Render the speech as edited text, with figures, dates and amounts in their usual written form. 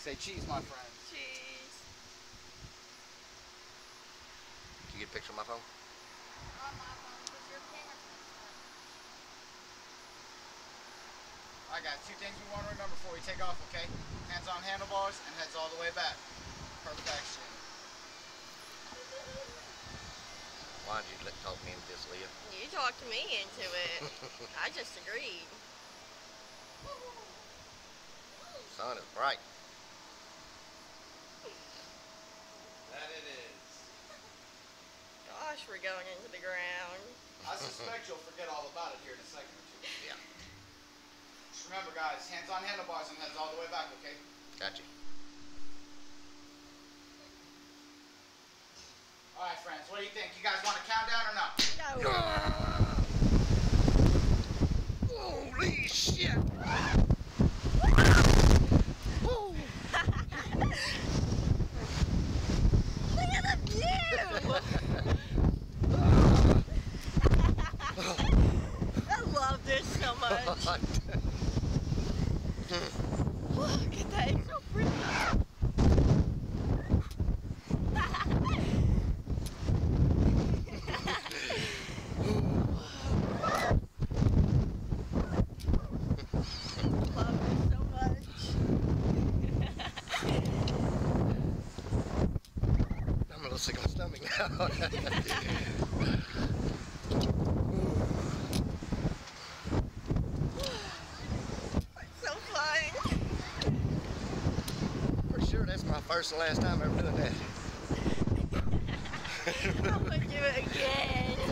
Say cheese, my friend. Cheese. Did you get a picture of my phone? On my phone, because your pen is messed up. Alright guys, 2 things we want to remember before we take off, okay? Hands on handlebars and heads all the way back. Perfection. Why did you talk me into this, Leah? You talked me into it. I just agreed. Sun is bright. That it is. Gosh, we're going into the ground. I suspect you'll forget all about it here in a second or two. Yeah. Just remember guys, hands on handlebars and heads all the way back, okay? Got you. Alright friends, what do you think? You guys want to count down or not? No. Holy shit! Look at the view! I love this so much. Look at that, it's so pretty. Love this so much. I'm a little sick of my stomach now. So fun. For sure, that's my first and last time ever doing that. I'm gonna do it again.